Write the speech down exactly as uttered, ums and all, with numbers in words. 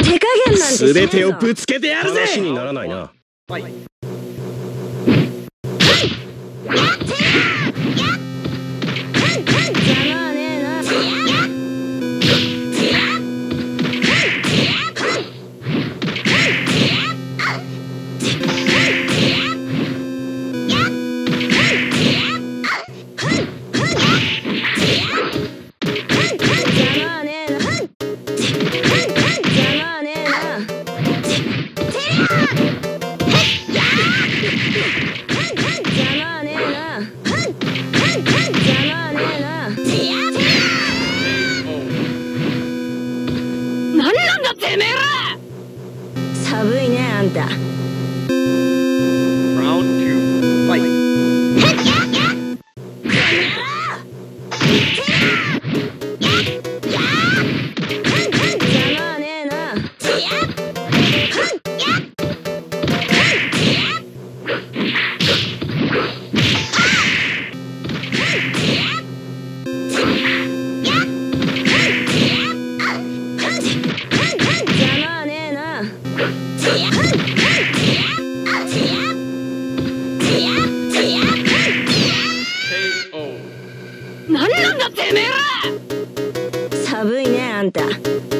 手加減なんてしねえぞ。 全てをぶつけてやるぜ。話にならないな。はい。 寒いねあんた。寒いねあんた。